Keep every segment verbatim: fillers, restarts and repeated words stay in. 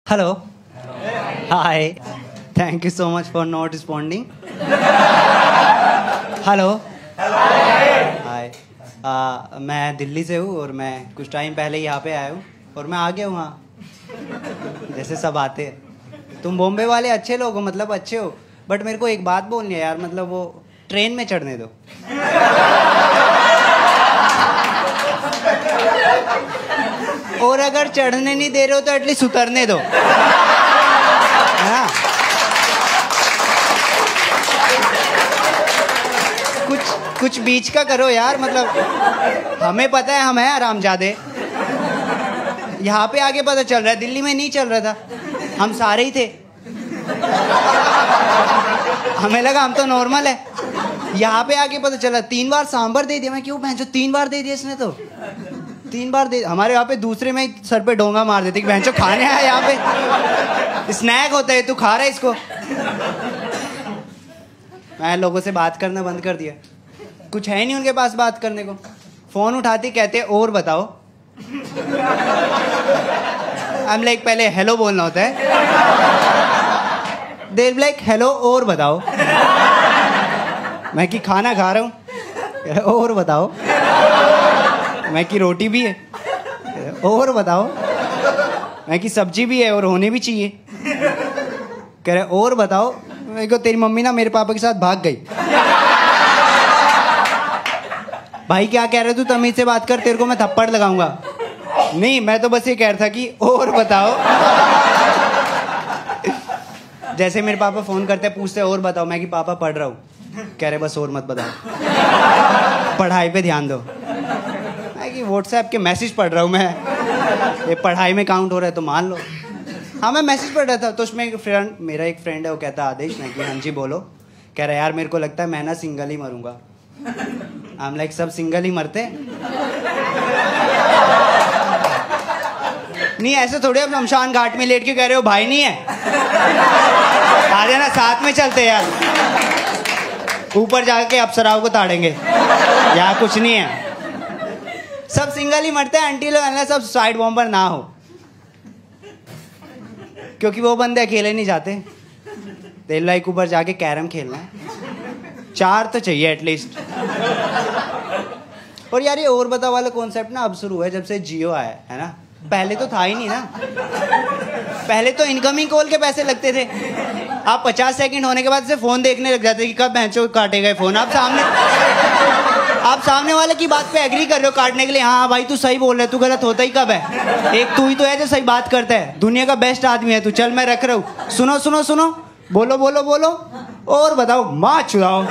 Hello. Hi. Thank you so much for not responding. Hello. Hi. uh, मैं दिल्ली से हूँ और मैं कुछ टाइम पहले यहाँ पे आया हूँ और मैं आ गया हूँ वहाँ जैसे सब आते हैं। तुम बॉम्बे वाले अच्छे लोग हो, मतलब अच्छे हो, बट मेरे को एक बात बोलनी है यार, मतलब वो ट्रेन में चढ़ने दो। और अगर चढ़ने नहीं दे रहे हो तो एटलीस्ट उतरने दो। हाँ, कुछ कुछ बीच का करो यार, मतलब हमें पता है हम हैं आरामजादे। यहाँ पे आके पता चल रहा है, दिल्ली में नहीं चल रहा था, हम सारे ही थे। हमें लगा हम तो नॉर्मल है, यहाँ पे आके पता चला तीन बार सांभर दे दिया। मैं क्यों भैंचो तीन बार दे दिया इसने, तो तीन बार दे। हमारे यहाँ पे दूसरे में सर पे डोंगा मार देते कि भैंचो खाने आया, यहाँ पे स्नैक होता है, तू खा रहा है इसको। मैं लोगों से बात करना बंद कर दिया, कुछ है नहीं उनके पास बात करने को। फोन उठाते कहते और बताओ। हम लाइक पहले हेलो बोलना होता है, देर लाइक हेलो और बताओ। मैं कि खाना खा रहा हूँ, और बताओ। मैं कि रोटी भी है, और बताओ। मैं कि सब्जी भी है और होने भी चाहिए। कह रहे और बताओ। मैं को तेरी मम्मी ना मेरे पापा के साथ भाग गई। भाई क्या कह रहे तू, तमीज से बात कर, तेरे को मैं थप्पड़ लगाऊंगा। नहीं, मैं तो बस ये कह रहा था कि और बताओ। जैसे मेरे पापा फोन करते पूछते और बताओ, मैं कि पापा पढ़ रहा हूँ। कह रहे बस और मत बताओ, पढ़ाई पे ध्यान दो। मैं कि व्हाट्सएप के मैसेज पढ़ रहा हूँ मैं, ये पढ़ाई में काउंट हो रहा है तो मान लो। हाँ, मैं मैसेज पढ़ रहा था तो उसमें एक फ्रेंड, मेरा एक फ्रेंड है, वो कहता आदेश। मैं कि हाँ जी बोलो। कह रहा यार मेरे को लगता है मैं ना सिंगल ही मरूंगा। हम लाइक सब सिंगल ही मरते। नहीं ऐसे थोड़े अब शमशान घाट में लेट के कह रहे हो भाई नहीं है, आ जाना साथ में चलते यार, ऊपर जाके अप्सराओं को ताड़ेंगे। यहाँ कुछ नहीं है, सब सिंगल ही मरते हैं। आंटी लोग सब सुसाइड बॉम्बर ना हो, क्योंकि वो बंदे अकेले नहीं जाते। दिल लाइक ऊपर जाके कैरम खेलना है, चार तो चाहिए एटलीस्ट। और यार ये और बताओ वाला कॉन्सेप्ट ना अब शुरू हुआ है जब से जियो आया है ना, पहले तो था ही नहीं ना। पहले तो इनकमिंग कॉल के पैसे लगते थे, आप पचास सेकंड होने के बाद से फोन देखने लग जाते कि कब भैंचो काटेगा फोन। आप सामने आप सामने वाले की बात पे एग्री कर रहे हो काटने के लिए। हाँ भाई तू सही बोल रहा है, तू गलत होता ही कब है, एक तू ही तो है जो सही बात करता है, दुनिया का बेस्ट आदमी है तू, चल मैं रख रहा हूँ। सुनो सुनो सुनो, बोलो बोलो बोलो, और बताओ। माँ चुराओ।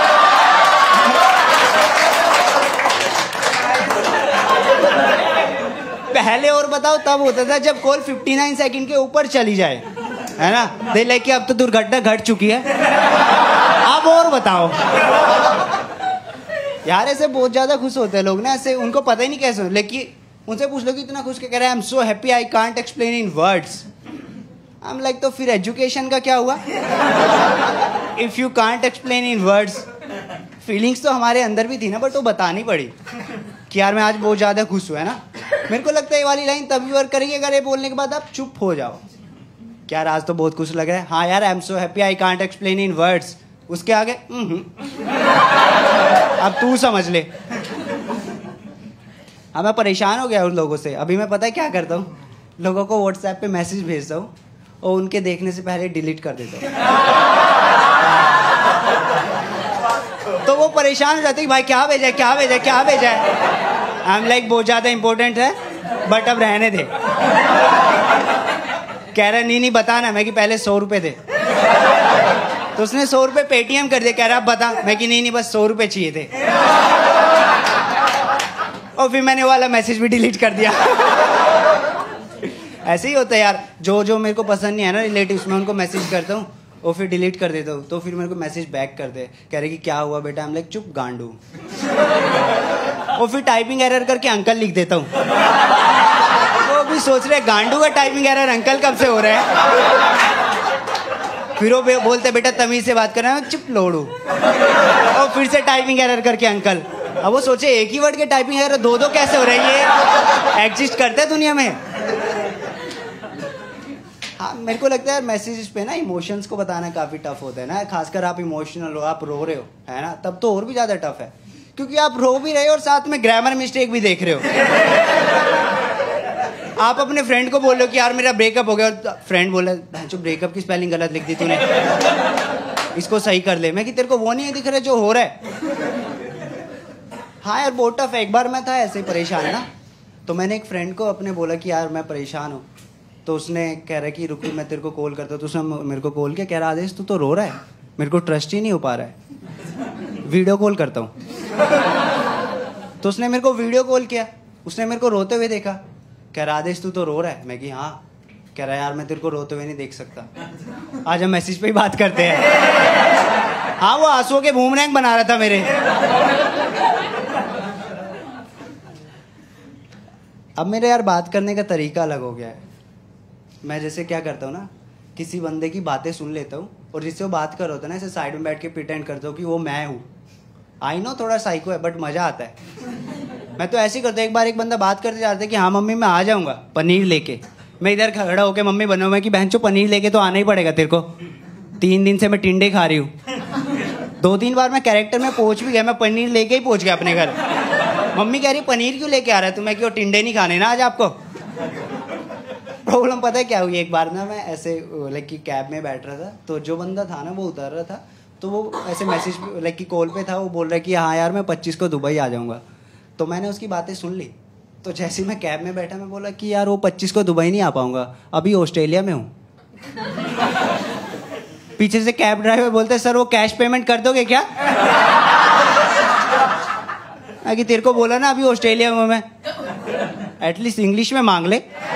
पहले और बताओ तब होता था जब कॉल उनसठ सेकंड के ऊपर चली जाए, है ना। दे लेके अब तो दुर्घटना घट चुकी है, अब और बताओ। यार ऐसे बहुत ज्यादा खुश होते हैं लोग ना, ऐसे उनको पता ही नहीं कैसे, लेकिन उनसे पूछ लो कि इतना खुश क्या कह रहे हैं, I am so happy I can't explain in words. I am like तो फिर एजुकेशन का क्या हुआ? If you can't explain in words, feelings तो हमारे अंदर भी थी ना, बट वो बतानी पड़ी कि यार मैं आज बहुत ज्यादा खुश हुआ है ना। मेरे को लगता है ये वाली लाइन तभी वर्क करेगी अगर ये बोलने के बाद आप चुप हो जाओ। क्या आज तो बहुत खुश लग रहा है, हाँ यार I am so happy I can't explain in words. उसके आगे अब तू समझ ले। अब मैं परेशान हो गया उन लोगों से। अभी मैं पता है क्या करता हूँ, लोगों को व्हाट्सएप पे मैसेज भेजता हूँ और उनके देखने से पहले डिलीट कर देता हूँ। तो वो परेशान हो जाते हैं कि भाई क्या भेजा है क्या भेजा है क्या भेजा है। आई एम लाइक बहुत ज्यादा इंपॉर्टेंट है, बट अब रहने दे। कह रहा नहीं नहीं बताना। मैं कि पहले सौ रुपए थे, तो उसने सौ रुपए पेटीएम कर दिया। कह रहा अब बता। मैं कि नहीं नहीं बस सौ रुपए चाहिए थे। और फिर मैंने वाला मैसेज भी डिलीट कर दिया। ऐसे ही होता है यार, जो जो मेरे को पसंद नहीं है ना रिलेटिव्स में, उनको मैसेज करता हूँ और फिर डिलीट कर देता हूँ। तो फिर मेरे को मैसेज बैक करते हैं, कह रहे कि क्या हुआ बेटा। हम लाइक चुप गांडू। और फिर टाइपिंग एरर करके अंकल लिख देता हूँ। वो भी सोच रहे गांडू का टाइपिंग एरर अंकल कब से हो रहा है। फिर वो बोलते बेटा तमीज से बात कर रहा है, चुप लोड़ू। और फिर से टाइपिंग एरर करके अंकल। अब वो सोचे एक ही वर्ड के टाइपिंग एरर दो दो कैसे हो रही है, एग्जिस्ट करते हैं दुनिया में। हाँ मेरे को लगता है मैसेजेस पे ना इमोशंस को बताना काफ़ी टफ होता है ना, खासकर आप इमोशनल हो, आप रो रहे हो, है ना, तब तो और भी ज़्यादा टफ है, क्योंकि आप रो भी रहे हो और साथ में ग्रामर मिस्टेक भी देख रहे हो। आप अपने फ्रेंड को बोल रहे हो कि यार मेरा ब्रेकअप हो गया, और फ्रेंड बोला जो ब्रेकअप की स्पेलिंग गलत लिख दी तूने, इसको सही कर ले। मैं कि तेरे को वो नहीं दिख रहा जो हो रहा है। हाँ यार बहुत टफ है। एक बार मैं था ऐसे ही परेशान ना, तो मैंने एक फ्रेंड को अपने बोला कि यार मैं परेशान हूँ, तो उसने कह रहा कि रुक मैं तेरे को कॉल करता हूँ, तो उसने मेरे को कॉल किया, कह रहा आदेश तू तो रो रहा है, मेरे को ट्रस्ट ही नहीं हो पा रहा है, वीडियो कॉल करता हूँ। तो उसने मेरे को वीडियो कॉल किया, उसने मेरे को रोते हुए देखा, कह रहा आदेश तू तो रो रहा है। मैं कि हाँ, कह रहा यार मैं तेरे को रोते हुए नहीं देख सकता, आज हम मैसेज पे ही बात करते हैं। हाँ वो आंसुओं के बूमरैंग बना रहा था मेरे। अब मेरे यार बात करने का तरीका अलग हो गया है। मैं जैसे क्या करता हूँ ना, किसी बंदे की बातें सुन लेता हूँ और जिससे वो बात कर रहा होता है ना, ऐसे साइड में बैठ के प्रिटेंड करता हूँ कि वो मैं हूँ। आई नो थोड़ा साइको है बट मज़ा आता है। मैं तो ऐसे ही करता हूँ, एक बार एक बंदा बात करते जाते कि हाँ मम्मी मैं आ जाऊँगा पनीर लेके, मैं इधर खड़ा होकर मम्मी बनो, मैं कि बहन चो पनीर लेके तो आना ही पड़ेगा तेरे को, तीन दिन से मैं टिंडे खा रही हूँ। दो तीन बार मैं कैरेक्टर में पहुँच भी गया, मैं पनीर लेके ही पहुँच गया अपने घर। मम्मी कह रही पनीर क्यों लेके आ रहा है तू, मैं क्यों टिंडे नहीं खाने ना आज आपको। प्रॉब्लम पता है क्या हुई, एक बार ना मैं ऐसे लाइक कि कैब में बैठ रहा था, तो जो बंदा था ना वो उतर रहा था, तो वो ऐसे मैसेज लाइक कि कॉल पे था, वो बोल रहा है कि हाँ यार मैं पच्चीस को दुबई आ जाऊँगा। तो मैंने उसकी बातें सुन ली, तो जैसे ही मैं कैब में बैठा मैं बोला कि यार वो पच्चीस को दुबई नहीं आ पाऊँगा, अभी ऑस्ट्रेलिया में हूँ। पीछे से कैब ड्राइवर बोलते सर वो कैश पेमेंट कर दोगे क्या। कि तेरे को बोला ना अभी ऑस्ट्रेलिया में मैं, एटलीस्ट इंग्लिश में मांग ले।